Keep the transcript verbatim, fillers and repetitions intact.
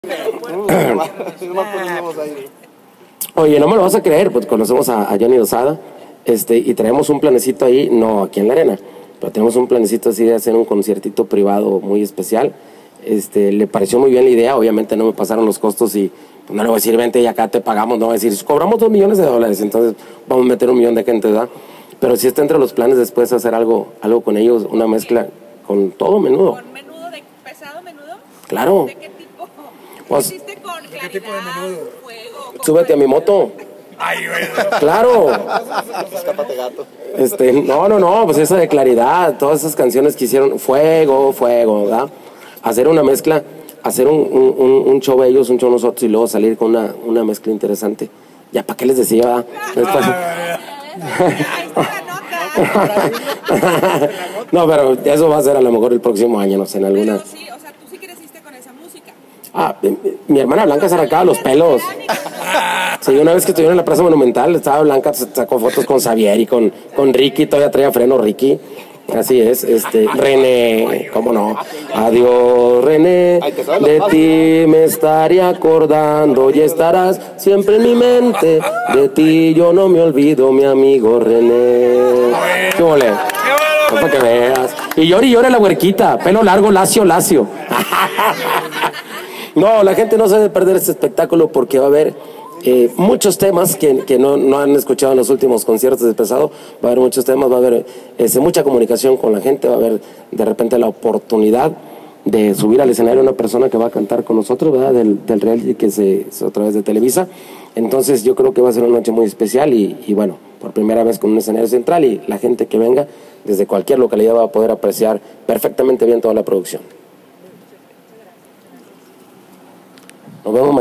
Oye, no me lo vas a creer, pues conocemos a, a Johnny Lozada, este, y traemos un planecito ahí, no aquí en la arena, pero tenemos un planecito así de hacer un conciertito privado muy especial. Este, le pareció muy bien la idea, obviamente no me pasaron los costos y pues, no le voy a decir, vente y acá te pagamos, no voy a decir, cobramos dos millones de dólares, entonces vamos a meter un millón de gente, ¿verdad? Pero sí está entre los planes después hacer algo, algo con ellos, una mezcla con todo menudo. ¿Con menudo de pesado menudo? Claro. ¿De qué tipo? Pues, ¿Qué hiciste con claridad, ¿Qué tipo de menudo? fuego? Súbete a mi moto. Ay, güey. Claro. Escápate, gato. Este, no, no, no, pues esa de Claridad, todas esas canciones que hicieron, Fuego, Fuego, ¿verdad? Hacer una mezcla, hacer un, un, un show ellos, un show nosotros y luego salir con una, una mezcla interesante. Ya, ¿para qué les decía, verdad? Después... Ahí está la nota. No, pero eso va a ser a lo mejor el próximo año, no sé, en alguna... Pero sí, o sea, tú sí creciste con esa música. Ah, mi, mi hermana Blanca se arrancaba los pelos. Sí, una vez que estuvieron en la Plaza Monumental, estaba Blanca, sacó fotos con Xavier y con, con Ricky, todavía traía freno Ricky. Así es, este, René, ¿cómo no? Adiós, René, de ti me estaré acordando y estarás siempre en mi mente. De ti yo no me olvido, mi amigo René. ¿Qué mole? Para que veas. Y llore y llore la huerquita, pelo largo, lacio, lacio. No, la gente no se debe perder este espectáculo porque va a haber eh, muchos temas que, que no, no han escuchado en los últimos conciertos de Pesado. Va a haber muchos temas, va a haber este, mucha comunicación con la gente, va a haber de repente la oportunidad de subir al escenario una persona que va a cantar con nosotros, ¿verdad? Del, del reality que se hizo a través de Televisa. Entonces yo creo que va a ser una noche muy especial y, y bueno, por primera vez con un escenario central y la gente que venga desde cualquier localidad va a poder apreciar perfectamente bien toda la producción. Nos vemos mañana.